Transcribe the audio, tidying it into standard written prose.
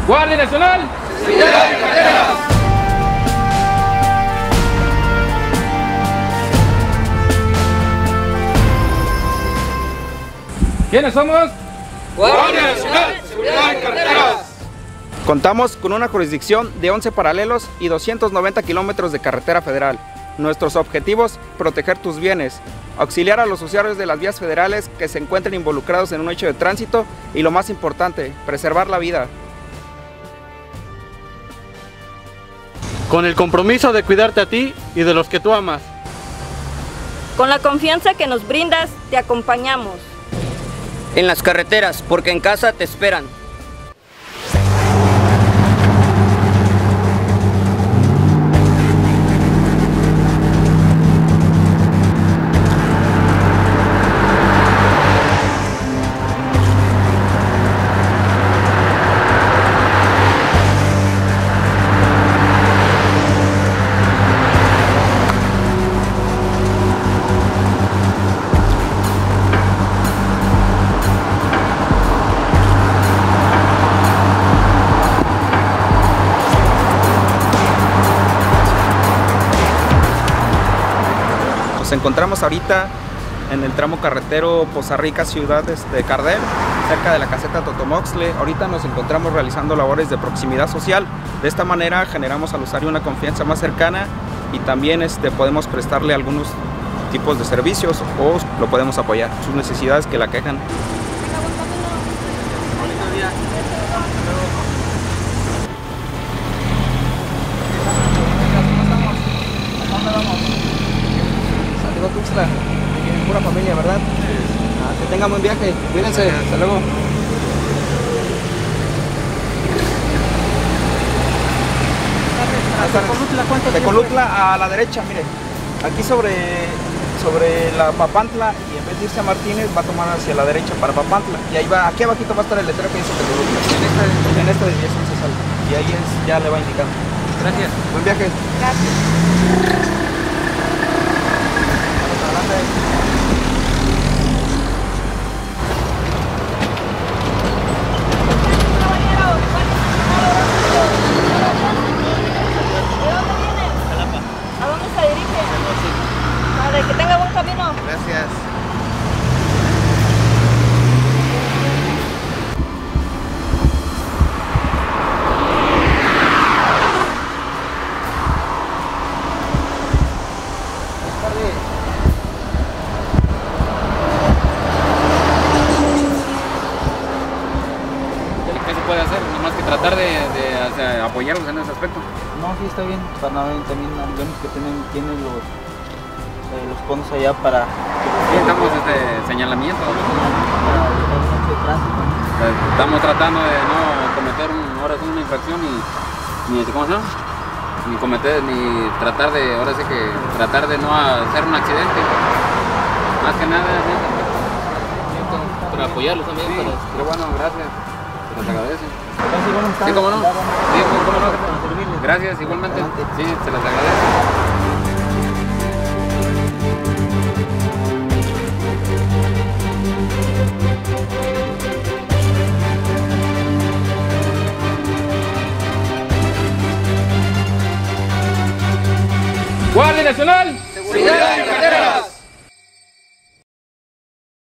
Guardia Nacional. Seguridad en carretera. ¿Quiénes somos? Guardia Nacional, Seguridad en carreteras. Contamos con una jurisdicción de 11 paralelos y 290 kilómetros de carretera federal. Nuestros objetivos: proteger tus bienes, auxiliar a los usuarios de las vías federales que se encuentren involucrados en un hecho de tránsito y, lo más importante, preservar la vida. Con el compromiso de cuidarte a ti y de los que tú amas. Con la confianza que nos brindas, te acompañamos. En las carreteras, porque en casa te esperan. Nos encontramos ahorita en el tramo carretero Poza Rica, ciudad de Cardel, cerca de la caseta Totomoxtle. Ahorita nos encontramos realizando labores de proximidad social. De esta manera generamos al usuario una confianza más cercana y también podemos prestarle algunos tipos de servicios o lo podemos apoyar, sus necesidades que la aquejan. Tuxtla, pura familia, ¿verdad? Que tengan buen viaje, cuídense, hasta luego. De Colutla a la derecha, mire, aquí sobre la Papantla, y en vez de irse a Martínez va a tomar hacia la derecha para Papantla, y ahí va, aquí abajito va a estar el letrero que dice Colutla. En esta desviación se sale, y ahí ya le va indicando. Gracias. Buen viaje. Gracias. ¿A dónde se dirige? Vale, que tenga buen camino. Gracias. ¿Qué se puede hacer? Nomás que tratar de apoyarlos en ese aspecto. No, sí está bien. También vemos que tienen los conos allá para... Sí, estamos señalamiento. Estamos tratando de no cometer una infracción ni ¿cómo se llama? Ni tratar de no hacer un accidente. Más que nada Para apoyarlos también. sí, pero bueno, gracias. Se les agradece. Gracias, Sí, cómo no. Sí, cómo no. Para servirles. Gracias, igualmente. Sí, se les agradece. Guardia Nacional.